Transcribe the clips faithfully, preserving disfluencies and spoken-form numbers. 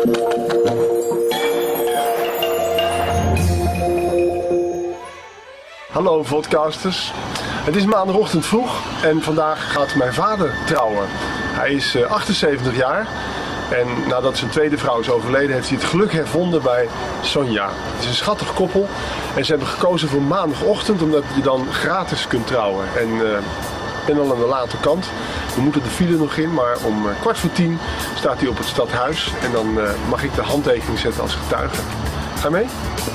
Hallo podcasters. Het is maandagochtend vroeg en vandaag gaat mijn vader trouwen. Hij is uh, achtenzeventig jaar en nadat zijn tweede vrouw is overleden heeft hij het geluk hervonden bij Sonja. Het is een schattig koppel en ze hebben gekozen voor maandagochtend omdat je dan gratis kunt trouwen. En uh, ik ben al aan de late kant. We moeten de file nog in, maar om uh, kwart voor tien staat hij op het stadhuis en dan uh, mag ik de handtekening zetten als getuige. Ga je mee?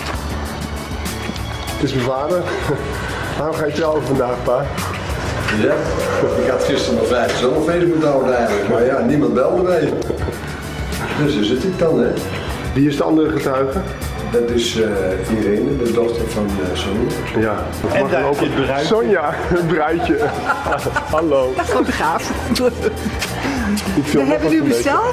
Het is mijn vader. Waarom ga je trouwen vandaag, pa? Ja, ik had gisteren nog vijf zomerfeest moeten houden eigenlijk, maar ja, niemand belde mee. Dus zo zit ik dan, hè. Wie is de andere getuige? Dat is uh, Irene, de dochter van uh, Sonja. Ja. En daar ook het bruidje. Sonja, het bruidje. Hallo. Fotograaf. We hebben u besteld.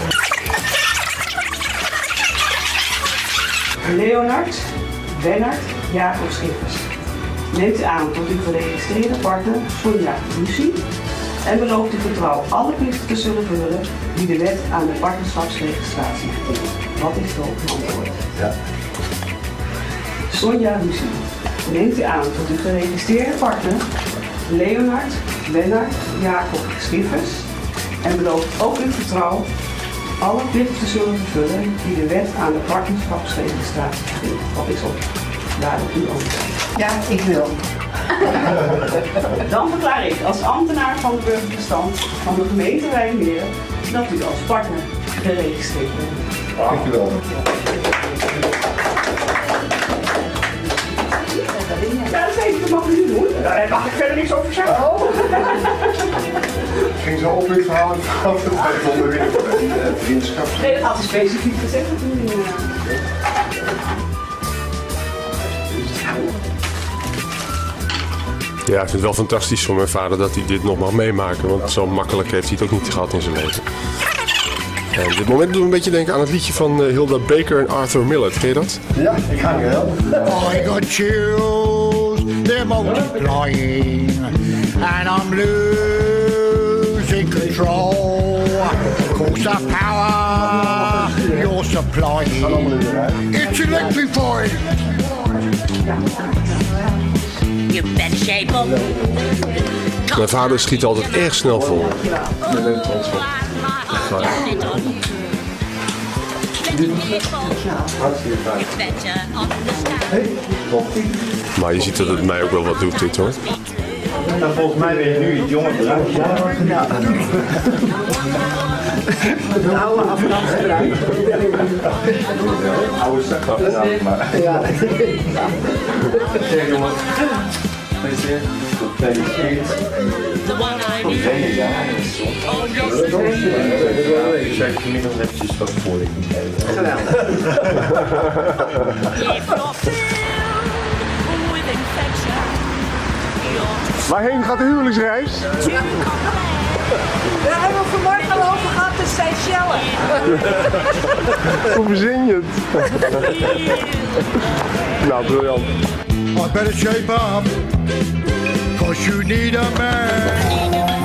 Leonard, Bernard, Jacob Schippers. Neemt u aan tot uw geregistreerde partner Sonja Lucie en belooft u getrouw alle plichten te zullen vullen die de wet aan de partnerschapsregistratie geeft. Wat is dan uw antwoord? Ja. Sonja Lucie. Neemt u aan tot uw geregistreerde partner Leonard, Bernard, Jacob Schippers en belooft ook uw getrouw alle plichten te zullen vervullen die de wet aan de partnerschapsregistratie geeft. Wat is op daarop uw antwoord? Ja, ik wil. Dan verklaar ik als ambtenaar van de burgerbestand van de gemeente Wijnmeren dat u als partner geregistreerd bent. Dank u wel. Ja, dat weet ik, dat mag u nu doen. Daar mag ik verder niks over zeggen. Oh. Ging zo op in het verhaal en het het onderwerp. Vriendschap. Nee, dat had u specifiek gezegd natuurlijk. Ja, ik vind het wel fantastisch voor mijn vader dat hij dit nog mag meemaken. Want zo makkelijk heeft hij het ook niet gehad in zijn leven. En dit moment doet me een beetje denken aan het liedje van uh, Hilda Baker en Arthur Millett. Ken je dat? Ja, ik hang er wel. I got chills, they're multiplying, and I'm losing control. Cause the power you're supplying, it's electrifying. You better shape up. Mijn vader schiet altijd erg snel vol. Je bent trots op. Maar je ziet dat het mij ook wel wat doet, dit hoor. Nou, volgens mij ben je nu iets jonger bruid. Ja. De oude afstandsgebruik. Oude zakafstand, maar. Ja. Zeg jongens. Gefeliciteerd. Gefeliciteerd. Tot tweede jaar. Ik zeg vanmiddag eventjes wat voor ik moet geven. Waarheen gaat de huwelijksreis? We hebben het vanmorgen al over gehad, de Seychelles. Hoe verzin je het? Nou, briljant. I better shape up, cause you need a man.